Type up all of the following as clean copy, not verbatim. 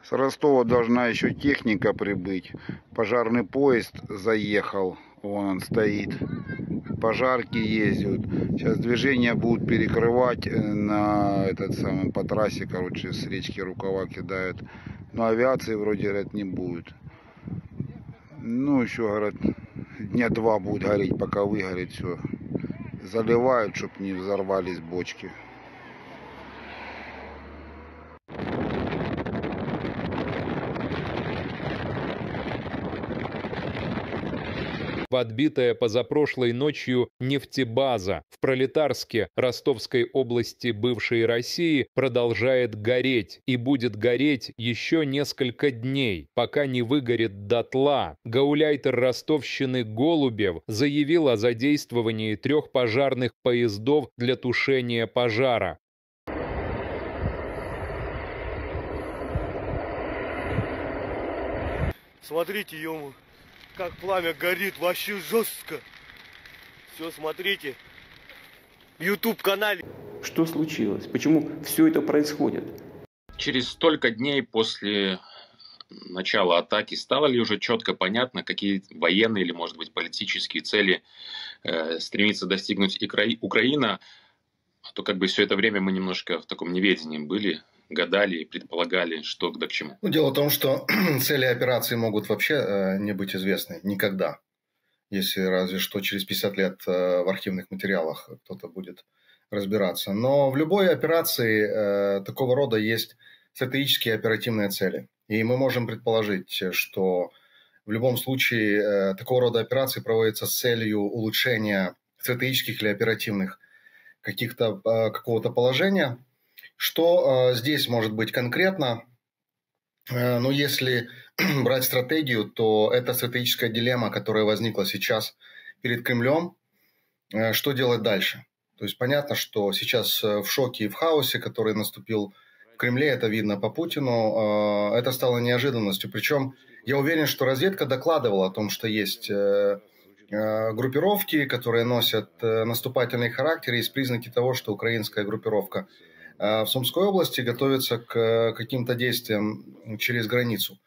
С Ростова должна еще техника прибыть. Пожарный поезд заехал. Вон он стоит. Пожарки ездят. Сейчас движение будут перекрывать на по трассе, короче, с речки рукава кидают. Но авиации вроде, говорят, не будет. Ну, еще, говорят, дня 2 будет гореть, пока выгорит все. Заливают, чтобы не взорвались бочки. Подбитая позапрошлой ночью нефтебаза в Пролетарске Ростовской области бывшей России продолжает гореть и будет гореть еще несколько дней, пока не выгорит дотла. Гауляйтер ростовщины Голубев заявил о задействовании 3 пожарных поездов для тушения пожара. Смотрите, ё-моё, как пламя горит, вообще жестко. Все, смотрите. YouTube-канале. Что случилось? Почему все это происходит? Через столько дней после начала атаки стало ли уже четко понятно, какие военные или, может быть, политические цели стремится достигнуть Украина? А то как бы все это время мы немножко в таком неведении были, гадали и предполагали, что да к чему. Дело в том, что цели операции могут вообще не быть известны никогда. Если разве что через 50 лет в архивных материалах кто-то будет разбираться. Но в любой операции такого рода есть стратегические оперативные цели. И мы можем предположить, что в любом случае такого рода операции проводятся с целью улучшения стратегических или оперативных какого-то положения. Что здесь может быть конкретно? Но если брать стратегию, то это стратегическая дилемма, которая возникла сейчас перед Кремлем. Что делать дальше? То есть понятно, что сейчас в шоке и в хаосе, который наступил в Кремле, это видно по Путину, это стало неожиданностью. Причем я уверен, что разведка докладывала о том, что есть группировки, которые носят наступательный характер. Есть признаки того, что украинская группировка в Сумской области готовится к каким-то действиям через границу.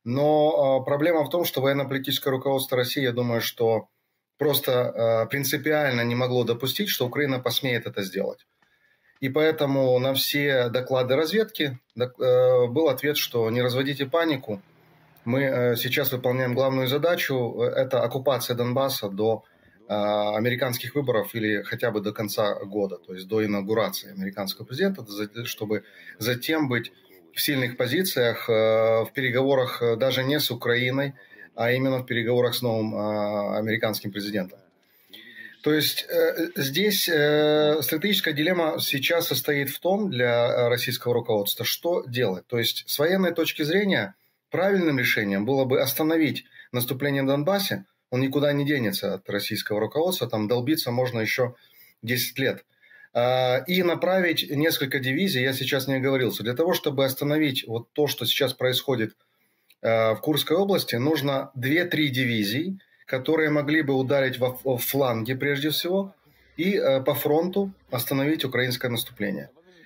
Но проблема в том, что военно-политическое руководство России, я думаю, что просто принципиально не могло допустить, что Украина посмеет это сделать. И поэтому на все доклады разведки был ответ, что не разводите панику. Мы сейчас выполняем главную задачу – это оккупация Донбасса до американских выборов или хотя бы до конца года, то есть до инаугурации американского президента, чтобы затем быть в сильных позициях в переговорах даже не с Украиной, а именно в переговорах с новым американским президентом. То есть здесь стратегическая дилемма сейчас состоит в том для российского руководства, что делать. То есть с военной точки зрения правильным решением было бы остановить наступление в Донбассе. Он никуда не денется от российского руководства, там долбиться можно еще 10 лет. И направить несколько дивизий, я сейчас не оговорился, для того, чтобы остановить вот то, что сейчас происходит в Курской области, нужно 2-3 дивизии, которые могли бы ударить в фланге прежде всего и по фронту остановить украинское наступление.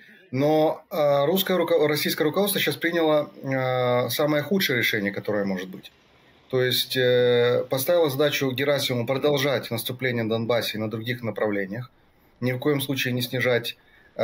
Но российское руководство сейчас приняло самое худшее решение, которое может быть. То есть поставила задачу Герасимову продолжать наступление в Донбассе и на других направлениях, ни в коем случае не снижать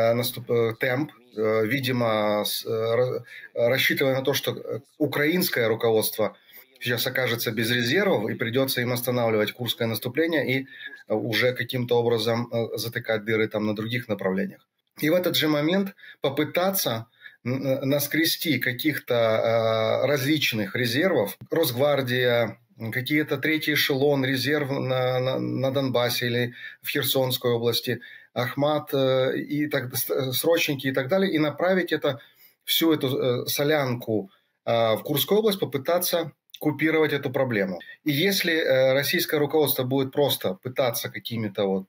темп, видимо, рассчитывая на то, что украинское руководство сейчас окажется без резервов и придется им останавливать курское наступление и уже каким-то образом затыкать дыры там на других направлениях. И в этот же момент попытаться наскрести каких-то различных резервов, Росгвардия, какие-то третий эшелон, резерв на Донбассе или в Херсонской области, Ахмат, срочники и так далее, и направить всю эту солянку в Курскую область, попытаться купировать эту проблему. И если российское руководство будет просто пытаться какими-то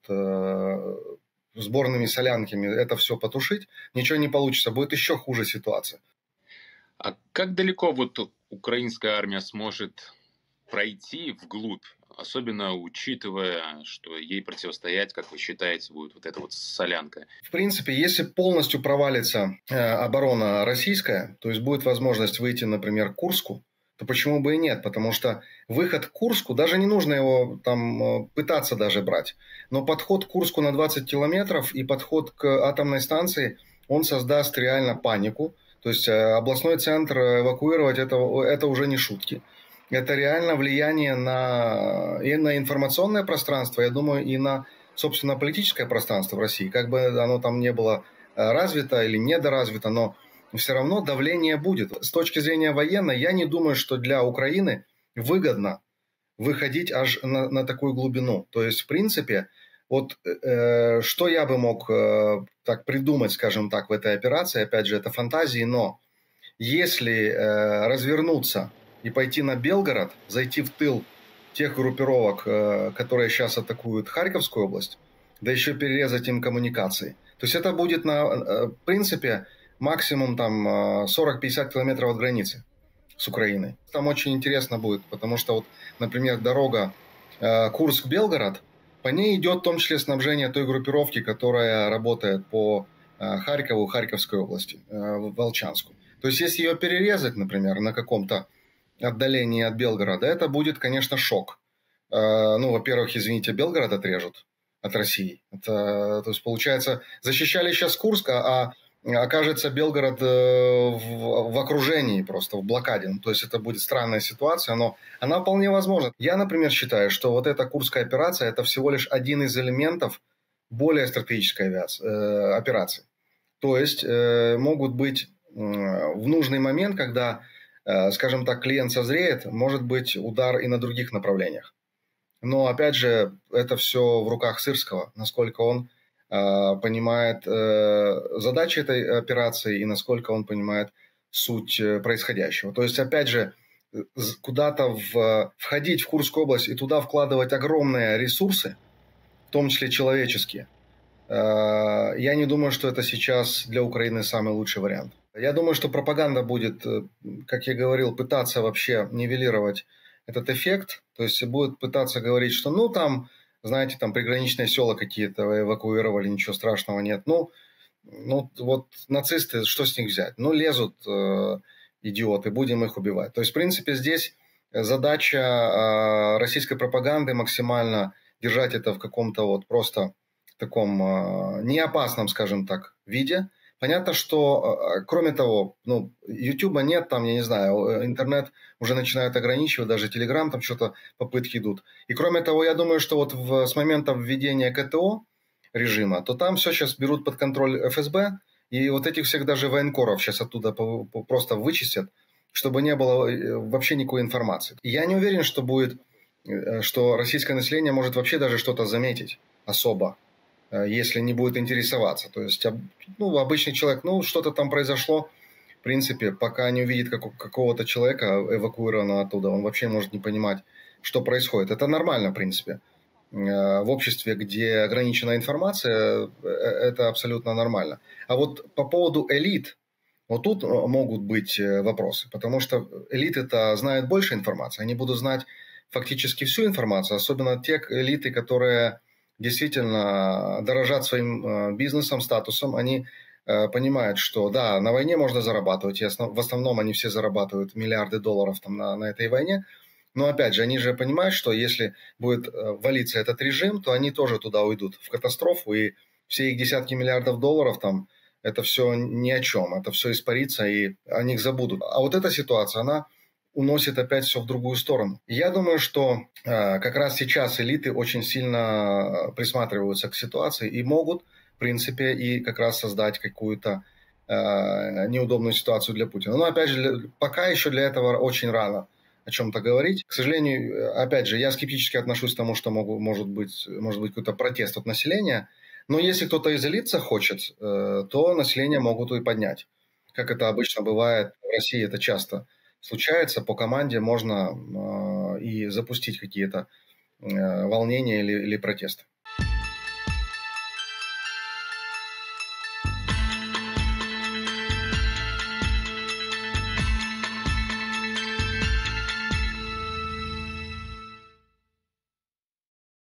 сборными солянками это все потушить, ничего не получится, будет еще хуже ситуация. А как далеко украинская армия сможет пройти вглубь особенно учитывая, что ей противостоять, как вы считаете, будет вот эта вот солянка? В принципе, если полностью провалится оборона российская, то есть будет возможность выйти, например, к Курску, то почему бы и нет? Потому что выход к Курску, даже не нужно его там пытаться даже брать, но подход к Курску на 20 километров и подход к атомной станции, он создаст реально панику. То есть областной центр эвакуировать это уже не шутки. Это реально влияние и на информационное пространство, я думаю, и на, собственно, политическое пространство в России. Как бы оно там не было развито или недоразвито, но все равно давление будет. С точки зрения военной, я не думаю, что для Украины выгодно выходить аж на такую глубину. То есть, в принципе, вот что я бы мог так придумать, скажем так, в этой операции, опять же, это фантазии, но если развернуться и пойти на Белгород, зайти в тыл тех группировок, которые сейчас атакуют Харьковскую область, да еще перерезать им коммуникации. То есть это будет, в принципе, максимум там 40-50 километров от границы с Украиной. Там очень интересно будет, потому что, вот, например, дорога Курск-Белгород, по ней идет в том числе снабжение той группировки, которая работает по Харькову, Харьковской области, Волчанску. То есть если ее перерезать, например, на каком-то отдалении от Белгорода, это будет, конечно, шок. Ну, во-первых, извините, Белгород отрежут от России. То есть, получается, защищали сейчас Курск, а окажется Белгород в окружении просто, в блокаде. Ну, то есть это будет странная ситуация, но она вполне возможна. Я, например, считаю, что вот эта Курская операция – это всего лишь один из элементов более стратегической операции. То есть могут быть в нужный момент, когда, скажем так, клиент созреет, может быть удар и на других направлениях. Но, опять же, это все в руках Сырского, насколько он понимает задачи этой операции и насколько он понимает суть происходящего. То есть, опять же, куда-то входить в Курскую область и туда вкладывать огромные ресурсы, в том числе человеческие, я не думаю, что это сейчас для Украины самый лучший вариант. Я думаю, что пропаганда будет, как я говорил, пытаться вообще нивелировать этот эффект, то есть будет пытаться говорить, что ну там, знаете, там приграничные села какие-то эвакуировали, ничего страшного нет. Ну вот нацисты, что с них взять? Ну лезут идиоты, будем их убивать. То есть, в принципе, здесь задача российской пропаганды максимально держать это в каком-то вот просто таком неопасном, скажем так, виде. Понятно, что, кроме того, ну, Ютуба нет, там, я не знаю, интернет уже начинают ограничивать, даже Телеграм, там что-то попытки идут. И кроме того, я думаю, что вот с момента введения КТО режима, то там все сейчас берут под контроль ФСБ, и вот этих всех даже военкоров сейчас оттуда просто вычистят, чтобы не было вообще никакой информации. И я не уверен, что российское население может вообще даже что-то заметить особо, если не будет интересоваться. То есть, ну, обычный человек, ну, что-то там произошло, в принципе, пока не увидит какого-то человека эвакуированного оттуда, он вообще может не понимать, что происходит. Это нормально, в принципе. В обществе, где ограничена информация, это абсолютно нормально. А вот по поводу элит, вот тут могут быть вопросы, потому что элиты-то знают больше информации, они будут знать фактически всю информацию, особенно те элиты, которые действительно дорожат своим бизнесом, статусом, они понимают, что да, на войне можно зарабатывать, и в основном они все зарабатывают миллиарды долларов там на этой войне, но опять же, они же понимают, что если будет валиться этот режим, то они тоже туда уйдут в катастрофу, и все их десятки миллиардов долларов там, это все ни о чем, это все испарится, и о них забудут. А вот эта ситуация, она уносит опять все в другую сторону. Я думаю, что как раз сейчас элиты очень сильно присматриваются к ситуации и могут, в принципе, и как раз создать какую-то неудобную ситуацию для Путина. Но, опять же, пока еще для этого очень рано о чем-то говорить. К сожалению, опять же, я скептически отношусь к тому, что может быть какой-то протест от населения. Но если кто-то из элит захочет, то население могут и поднять. Как это обычно бывает в России, это часто случается, по команде можно и запустить какие-то волнения или протесты.